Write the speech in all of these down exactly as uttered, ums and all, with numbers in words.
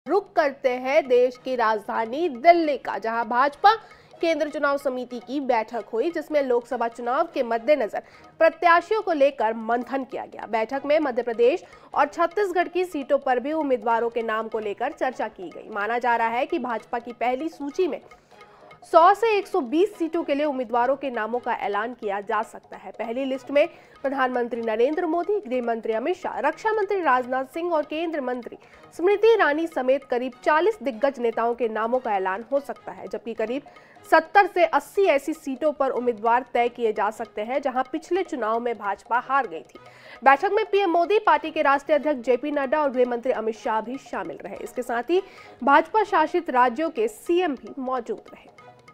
रुख करते हैं देश की राजधानी दिल्ली का, जहां भाजपा केंद्र चुनाव समिति की बैठक हुई, जिसमें लोकसभा चुनाव के मद्देनजर प्रत्याशियों को लेकर मंथन किया गया। बैठक में मध्य प्रदेश और छत्तीसगढ़ की सीटों पर भी उम्मीदवारों के नाम को लेकर चर्चा की गई। माना जा रहा है कि भाजपा की पहली सूची में सौ से एक सौ बीस सीटों के लिए उम्मीदवारों के नामों का ऐलान किया जा सकता है। पहली लिस्ट में प्रधानमंत्री नरेंद्र मोदी, गृह मंत्री अमित शाह, रक्षा मंत्री राजनाथ सिंह और केंद्रीय मंत्री स्मृति ईरानी समेत करीब चालीस दिग्गज नेताओं के नामों का ऐलान हो सकता है, जबकि करीब सत्तर से अस्सी ऐसी सीटों पर उम्मीदवार तय किए जा सकते हैं जहां पिछले चुनाव में भाजपा हार गई थी। बैठक में पीएम मोदी, पार्टी के राष्ट्रीय अध्यक्ष जेपी नड्डा और गृह मंत्री अमित शाह भी शामिल रहे। इसके साथ ही भाजपा शासित राज्यों के सीएम भी मौजूद रहे।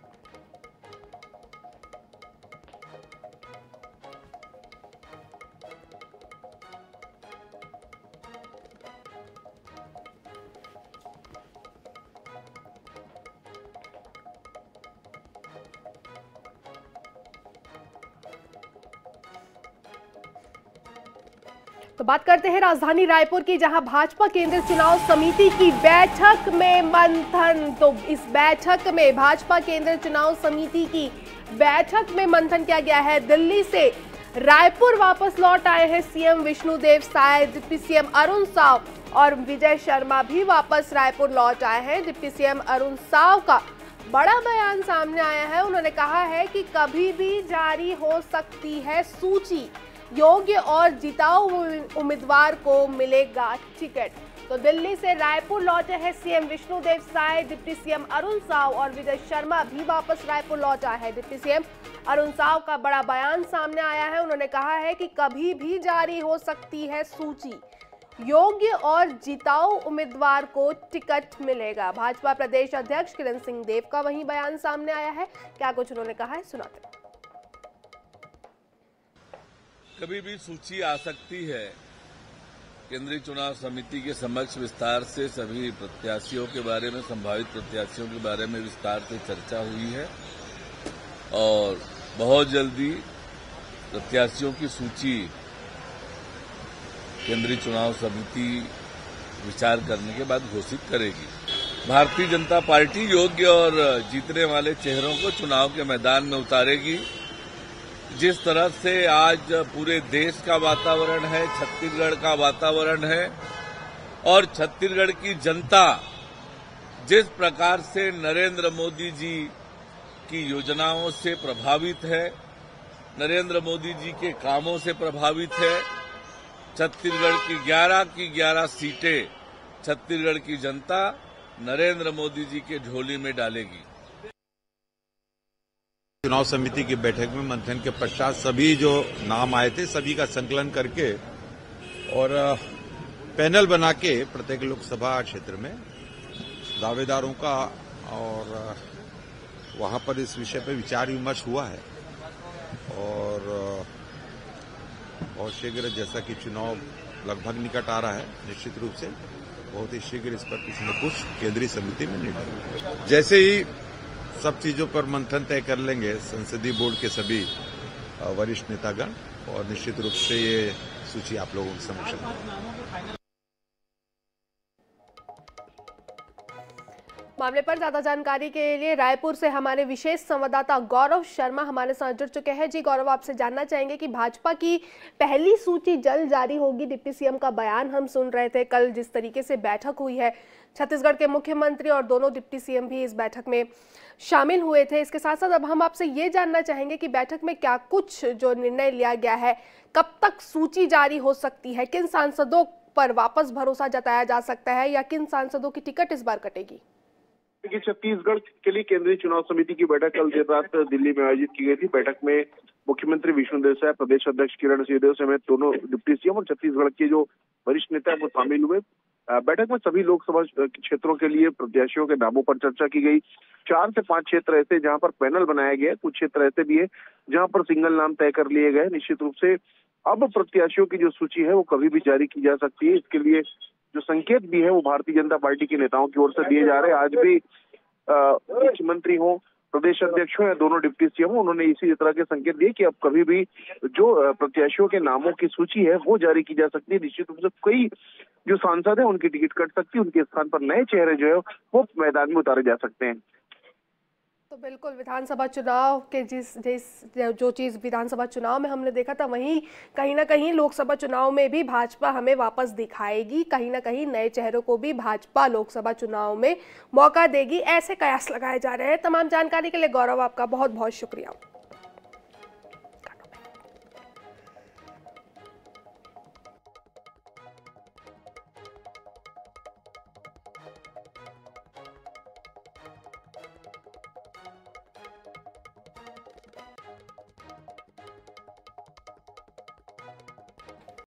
तो बात करते हैं राजधानी रायपुर की, जहां भाजपा केंद्रीय चुनाव समिति की बैठक में मंथन। तो इस बैठक में भाजपा केंद्रीय चुनाव समिति की बैठक में मंथन किया गया है। दिल्ली से रायपुर वापस लौट आए हैं CM Vishnudeo Sai, deputy CM Arun Sao और विजय शर्मा भी वापस रायपुर लौट आए हैं। डिप्टी सीएम अरुण साव का बड़ा बयान सामने आया है। उन्होंने कहा है कि कभी भी जारी हो सकती है सूची, योग्य और जिताऊ उम्मीदवार को मिलेगा टिकट। तो दिल्ली से रायपुर लौटे हैं CM Vishnudeo Sai, deputy CM Arun Sao और विजय शर्मा भी वापस रायपुर लौट आए हैं। डिप्टी सीएम अरुण साव का बड़ा बयान सामने आया है। उन्होंने कहा है कि कभी भी जारी हो सकती है सूची, योग्य और जिताऊ उम्मीदवार को टिकट मिलेगा। भाजपा प्रदेश अध्यक्ष किरण सिंह देव का वही बयान सामने आया है। क्या कुछ उन्होंने कहा है, सुनाते हैं। कभी भी सूची आ सकती है। केंद्रीय चुनाव समिति के समक्ष विस्तार से सभी प्रत्याशियों के बारे में, संभावित प्रत्याशियों के बारे में विस्तार से चर्चा हुई है और बहुत जल्दी प्रत्याशियों की सूची केंद्रीय चुनाव समिति विचार करने के बाद घोषित करेगी। भारतीय जनता पार्टी योग्य और जीतने वाले चेहरों को चुनाव के मैदान में उतारेगी। जिस तरह से आज पूरे देश का वातावरण है, छत्तीसगढ़ का वातावरण है और छत्तीसगढ़ की जनता जिस प्रकार से नरेंद्र मोदी जी की योजनाओं से प्रभावित है, नरेंद्र मोदी जी के कामों से प्रभावित है, छत्तीसगढ़ की ग्यारह की ग्यारह सीटें छत्तीसगढ़ की जनता नरेंद्र मोदी जी के झोली में डालेगी। चुनाव समिति की बैठक में मंथन के पश्चात सभी जो नाम आए थे सभी का संकलन करके और पैनल बना के प्रत्येक लोकसभा क्षेत्र में दावेदारों का और वहां पर इस विषय पर विचार विमर्श हुआ है और बहुत शीघ्र, जैसा कि चुनाव लगभग निकट आ रहा है, निश्चित रूप से बहुत ही शीघ्र इस पर कुछ न कुछ केंद्रीय समिति में निर्णय। जैसे ही सब चीजों पर मंथन तय कर लेंगे संसदीय बोर्ड के सभी वरिष्ठ नेतागण और निश्चित रूप से ये सूची आप लोगों के समक्ष है। मामले पर ज्यादा जानकारी के लिए रायपुर से हमारे विशेष संवाददाता गौरव शर्मा हमारे साथ जुड़ चुके हैं। जी गौरव, आपसे जानना चाहेंगे कि भाजपा की पहली सूची जल्द जारी होगी। डिप्टी सीएम का बयान हम सुन रहे थे। कल जिस तरीके से बैठक हुई है, छत्तीसगढ़ के मुख्यमंत्री और दोनों डिप्टी सीएम भी इस बैठक में शामिल हुए थे। इसके साथ साथ अब हम आपसे ये जानना चाहेंगे कि बैठक में क्या कुछ जो निर्णय लिया गया है, कब तक सूची जारी हो सकती है, किन सांसदों पर वापस भरोसा जताया जा सकता है या किन सांसदों की टिकट इस बार कटेगी? कि छत्तीसगढ़ के लिए केंद्रीय चुनाव समिति की बैठक कल देर रात दिल्ली में आयोजित की गई थी। बैठक में मुख्यमंत्री विष्णुदेव साय, प्रदेश अध्यक्ष किरण सिंह देव समेत दोनों डिप्टी सीएम और छत्तीसगढ़ के जो वरिष्ठ नेता है वो शामिल हुए। बैठक में सभी लोकसभा क्षेत्रों के लिए प्रत्याशियों के नामों पर चर्चा की गई। चार से पांच क्षेत्र ऐसे जहां पर पैनल बनाया गया है, कुछ क्षेत्र ऐसे भी है जहां पर सिंगल नाम तय कर लिए गए। निश्चित रूप से अब प्रत्याशियों की जो सूची है वो कभी भी जारी की जा सकती है। इसके लिए जो संकेत भी है वो भारतीय जनता पार्टी के नेताओं की ओर से दिए जा रहे हैं। आज भी मुख्यमंत्री हो प्रदेश अध्यक्ष हैं, दोनों डिप्टी सीएम, उन्होंने इसी तरह के संकेत दिए कि अब कभी भी जो प्रत्याशियों के नामों की सूची है वो जारी की जा सकती है। निश्चित रूप से कई जो सांसद है उनकी टिकट कट सकती है, उनके स्थान पर नए चेहरे जो है वो मैदान में उतारे जा सकते हैं। तो बिल्कुल विधानसभा चुनाव के जिस जिस जो चीज़ विधानसभा चुनाव में हमने देखा था वहीं कहीं ना कहीं लोकसभा चुनाव में भी भाजपा हमें वापस दिखाएगी, कहीं ना कहीं नए चेहरों को भी भाजपा लोकसभा चुनाव में मौका देगी, ऐसे कयास लगाए जा रहे हैं। तमाम जानकारी के लिए गौरव आपका बहुत बहुत शुक्रिया।